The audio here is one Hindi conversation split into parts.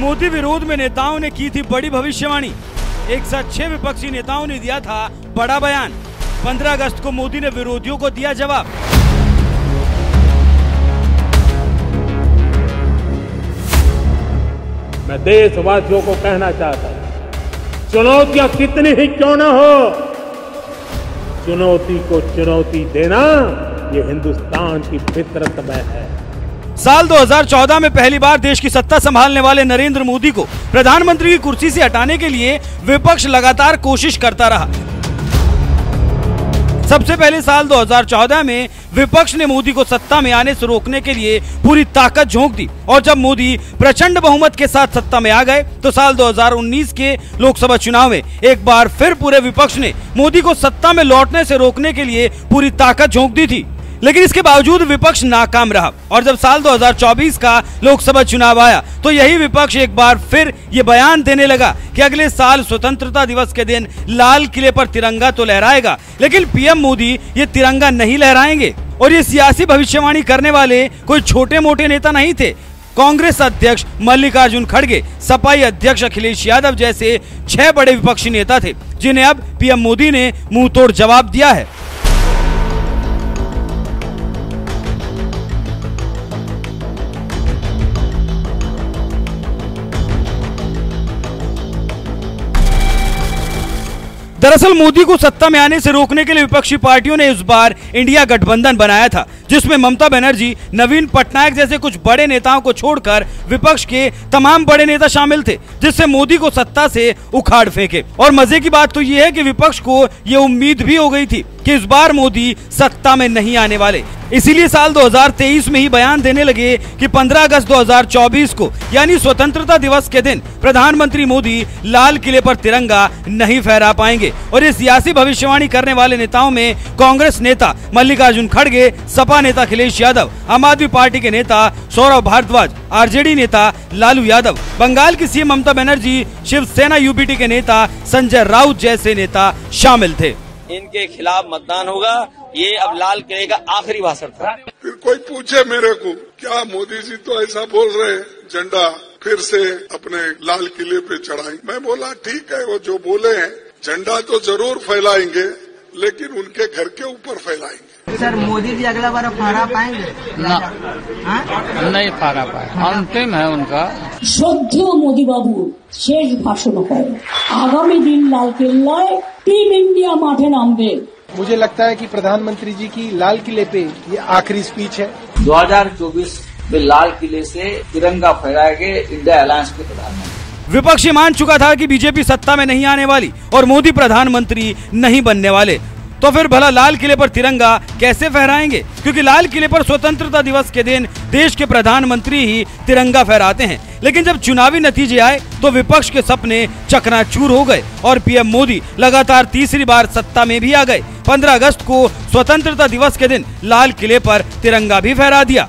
मोदी विरोध में नेताओं ने की थी बड़ी भविष्यवाणी। एक साथ 6 विपक्षी नेताओं ने दिया था बड़ा बयान। 15 अगस्त को मोदी ने विरोधियों को दिया जवाब। मैं देशवासियों को कहना चाहता हूं, चुनौतियां कितनी ही क्यों न हो, चुनौती को चुनौती देना ये हिंदुस्तान की फितरत में है। साल 2014 में पहली बार देश की सत्ता संभालने वाले नरेंद्र मोदी को प्रधानमंत्री की कुर्सी से हटाने के लिए विपक्ष लगातार कोशिश करता रहा। सबसे पहले साल 2014 में विपक्ष ने मोदी को सत्ता में आने से रोकने के लिए पूरी ताकत झोंक दी और जब मोदी प्रचंड बहुमत के साथ सत्ता में आ गए तो साल 2019 के लोकसभा चुनाव में एक बार फिर पूरे विपक्ष ने मोदी को सत्ता में लौटने से रोकने के लिए पूरी ताकत झोंक दी थी। लेकिन इसके बावजूद विपक्ष नाकाम रहा और जब साल 2024 का लोकसभा चुनाव आया तो यही विपक्ष एक बार फिर ये बयान देने लगा कि अगले साल स्वतंत्रता दिवस के दिन लाल किले पर तिरंगा तो लहराएगा, लेकिन पीएम मोदी ये तिरंगा नहीं लहराएंगे। और ये सियासी भविष्यवाणी करने वाले कोई छोटे मोटे नेता नहीं थे। कांग्रेस अध्यक्ष मल्लिकार्जुन खड़गे, सपाई अध्यक्ष अखिलेश यादव जैसे 6 बड़े विपक्षी नेता थे जिन्हें अब पीएम मोदी ने मुंह तोड़ जवाब दिया है। दरअसल मोदी को सत्ता में आने से रोकने के लिए विपक्षी पार्टियों ने इस बार इंडिया गठबंधन बनाया था, जिसमें ममता बनर्जी, नवीन पटनायक जैसे कुछ बड़े नेताओं को छोड़कर विपक्ष के तमाम बड़े नेता शामिल थे, जिससे मोदी को सत्ता से उखाड़ फेंके। और मजे की बात तो ये है कि विपक्ष को ये उम्मीद भी हो गई थी कि इस बार मोदी सत्ता में नहीं आने वाले, इसीलिए साल 2023 में ही बयान देने लगे कि 15 अगस्त 2024 को यानी स्वतंत्रता दिवस के दिन प्रधानमंत्री मोदी लाल किले पर तिरंगा नहीं फहरा पाएंगे। और ये सियासी भविष्यवाणी करने वाले नेताओं में कांग्रेस नेता मल्लिकार्जुन खड़गे, सपा नेता अखिलेश यादव, आम आदमी पार्टी के नेता सौरभ भारद्वाज, आरजेडी नेता लालू यादव, बंगाल की सीएम ममता बनर्जी, शिवसेना यूपीटी के नेता संजय राउत जैसे नेता शामिल थे। इनके खिलाफ मतदान होगा, ये अब लाल किले का आखिरी भाषण था। फिर कोई पूछे मेरे को, क्या मोदी जी तो ऐसा बोल रहे हैं झंडा फिर से अपने लाल किले पे चढ़ाएं? मैं बोला ठीक है, वो जो बोले हैं झंडा तो जरूर फैलाएंगे, लेकिन उनके घर के ऊपर फैलाएंगे। सर मोदी जी अगला बार फहरा पाएंगे? नहीं फहरा पाए, अंतिम है उनका। শ্রদ্ধেয় মোদি বাবু শেষ ভাষণ হয়, আগামী দিন লাল কেল্লায় टीम इंडिया माठे नामবে। मुझे लगता है कि प्रधानमंत्री जी की लाल किले पे ये आखिरी स्पीच है। 2024 में लाल किले से तिरंगा फहराएंगे इंडिया अलायंस के प्रधानमंत्री। विपक्ष मान चुका था कि बीजेपी सत्ता में नहीं आने वाली और मोदी प्रधानमंत्री नहीं बनने वाले, तो फिर भला लाल किले पर तिरंगा कैसे फहराएंगे? क्योंकि लाल किले पर स्वतंत्रता दिवस के दिन देश के प्रधानमंत्री ही तिरंगा फहराते हैं। लेकिन जब चुनावी नतीजे आए तो विपक्ष के सपने चकनाचूर हो गए और पीएम मोदी लगातार तीसरी बार सत्ता में भी आ गए। 15 अगस्त को स्वतंत्रता दिवस के दिन लाल किले पर तिरंगा भी फहरा दिया।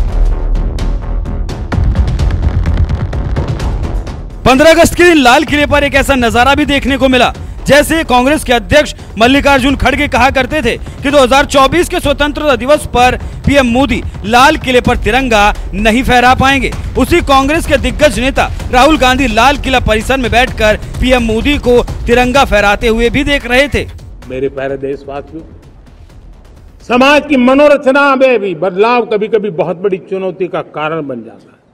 15 अगस्त के दिन लाल किले पर एक ऐसा नजारा भी देखने को मिला जैसे कांग्रेस के अध्यक्ष मल्लिकार्जुन खड़गे कहा करते थे कि 2024 के स्वतंत्रता दिवस पर पीएम मोदी लाल किले पर तिरंगा नहीं फहरा पाएंगे। उसी कांग्रेस के दिग्गज नेता राहुल गांधी लाल किला परिसर में बैठकर पीएम मोदी को तिरंगा फहराते हुए भी देख रहे थे। मेरे प्यारे देशवासियों, समाज की मनोरचना में भी बदलाव कभी कभी बहुत बड़ी चुनौती का कारण बन जाता है।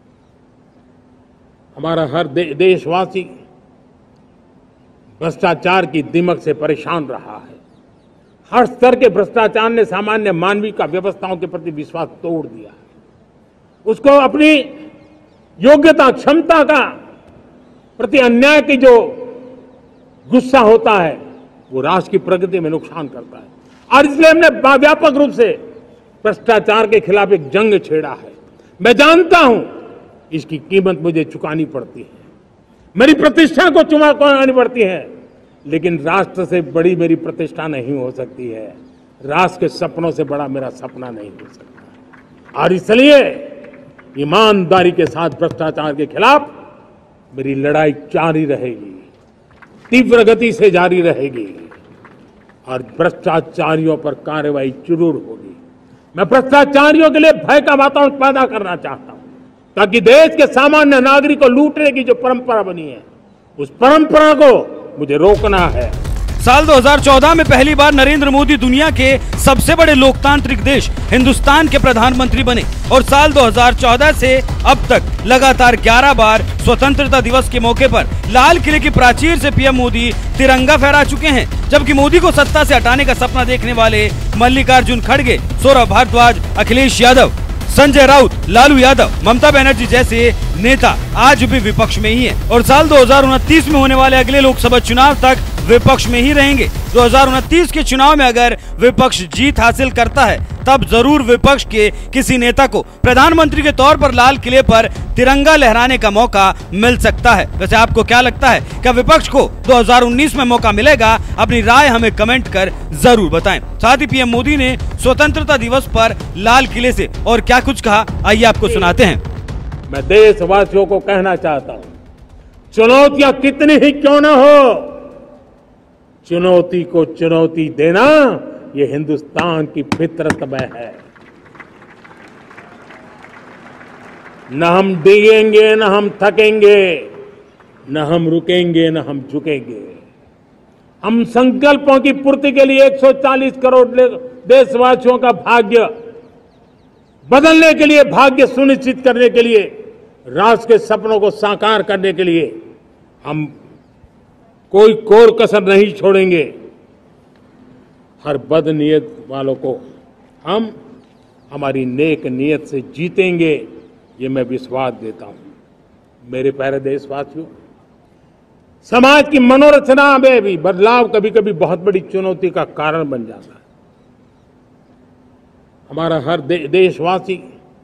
हमारा हर देशवासी भ्रष्टाचार की दिमक से परेशान रहा है। हर स्तर के भ्रष्टाचार ने सामान्य मानवीय का व्यवस्थाओं के प्रति विश्वास तोड़ दिया है। उसको अपनी योग्यता, क्षमता का प्रति अन्याय की जो गुस्सा होता है वो राष्ट्र की प्रगति में नुकसान करता है। और इसलिए हमने व्यापक रूप से भ्रष्टाचार के खिलाफ एक जंग छेड़ा है। मैं जानता हूं इसकी कीमत मुझे चुकानी पड़ती है, मेरी प्रतिष्ठा को चुकानी पड़ती है, लेकिन राष्ट्र से बड़ी मेरी प्रतिष्ठा नहीं हो सकती है। राष्ट्र के सपनों से बड़ा मेरा सपना नहीं हो सकता। और इसलिए ईमानदारी के साथ भ्रष्टाचार के खिलाफ मेरी लड़ाई जारी रहेगी, तीव्र गति से जारी रहेगी और भ्रष्टाचारियों पर कार्रवाई जरूर होगी। मैं भ्रष्टाचारियों के लिए भय का वातावरण पैदा करना चाहता हूं। ताकि देश के सामान्य नागरिक को लूटने की जो परंपरा बनी है, उस परंपरा को मुझे रोकना है। साल 2014 में पहली बार नरेंद्र मोदी दुनिया के सबसे बड़े लोकतांत्रिक देश हिंदुस्तान के प्रधानमंत्री बने और साल 2014 से अब तक लगातार 11 बार स्वतंत्रता दिवस के मौके पर लाल किले की प्राचीर से पीएम मोदी तिरंगा फहरा चुके हैं। जबकि मोदी को सत्ता से हटाने का सपना देखने वाले मल्लिकार्जुन खड़गे, सौरभ भारद्वाज, अखिलेश यादव, संजय राउत, लालू यादव, ममता बनर्जी जैसे नेता आज भी विपक्ष में ही है और साल 2029 में होने वाले अगले लोकसभा चुनाव तक विपक्ष में ही रहेंगे। 2029 के चुनाव में अगर विपक्ष जीत हासिल करता है तब जरूर विपक्ष के किसी नेता को प्रधानमंत्री के तौर पर लाल किले पर तिरंगा लहराने का मौका मिल सकता है। वैसे आपको क्या लगता है, क्या विपक्ष को 2019 में मौका मिलेगा? अपनी राय हमें कमेंट कर जरूर बताएं। साथ ही पीएम मोदी ने स्वतंत्रता दिवस पर लाल किले से और क्या कुछ कहा, आइए आपको सुनाते हैं। मैं देशवासियों को कहना चाहता हूं, चुनौतियां कितनी ही क्यों न हो, चुनौती को चुनौती देना ये हिंदुस्तान की फितरत में है। न हम डिगेंगे, न हम थकेंगे, न हम रुकेंगे, न हम झुकेंगे। हम संकल्पों की पूर्ति के लिए 140 करोड़ देशवासियों का भाग्य बदलने के लिए, भाग्य सुनिश्चित करने के लिए, राष्ट्र के सपनों को साकार करने के लिए हम कोई कोर कसर नहीं छोड़ेंगे। हर बदनीयत वालों को हम हमारी नेक नीयत से जीतेंगे, ये मैं विश्वास देता हूं। मेरे प्यारे देशवासियों, समाज की मनोरचना में भी बदलाव कभी कभी बहुत बड़ी चुनौती का कारण बन जाता है। हमारा हर देशवासी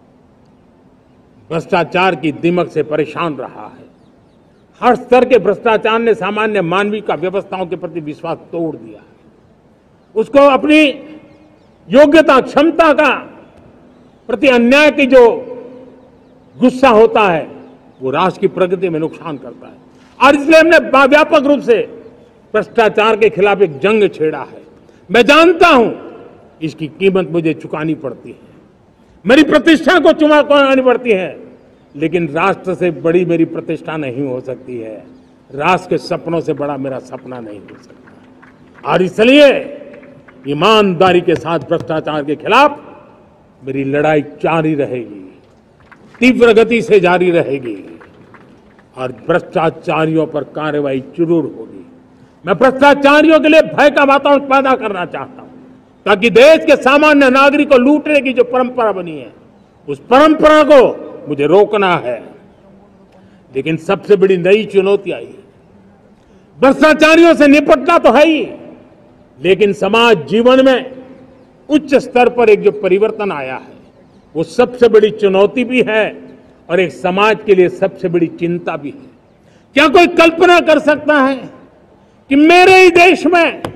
भ्रष्टाचार की दिमक से परेशान रहा है। हर स्तर के भ्रष्टाचार ने सामान्य मानवीय का व्यवस्थाओं के प्रति विश्वास तोड़ दिया है। उसको अपनी योग्यता, क्षमता का प्रति अन्याय की जो गुस्सा होता है वो राष्ट्र की प्रगति में नुकसान करता है। और इसलिए हमने व्यापक रूप से भ्रष्टाचार के खिलाफ एक जंग छेड़ा है। मैं जानता हूं इसकी कीमत मुझे चुकानी पड़ती है, मेरी प्रतिष्ठा को चुकानी पड़ती है, लेकिन राष्ट्र से बड़ी मेरी प्रतिष्ठा नहीं हो सकती है, राष्ट्र के सपनों से बड़ा मेरा सपना नहीं हो सकता। और इसलिए ईमानदारी के साथ भ्रष्टाचार के खिलाफ मेरी लड़ाई जारी रहेगी, तीव्र गति से जारी रहेगी और भ्रष्टाचारियों पर कार्रवाई जरूर होगी। मैं भ्रष्टाचारियों के लिए भय का वातावरण पैदा करना चाहता हूं ताकि देश के सामान्य नागरिक को लूटने की जो परंपरा बनी है, उस परंपरा को मुझे रोकना है। लेकिन सबसे बड़ी नई चुनौती आई, भ्रष्टाचारियों से निपटना तो है ही, लेकिन समाज जीवन में उच्च स्तर पर एक जो परिवर्तन आया है वो सबसे बड़ी चुनौती भी है और एक समाज के लिए सबसे बड़ी चिंता भी है। क्या कोई कल्पना कर सकता है कि मेरे ही देश में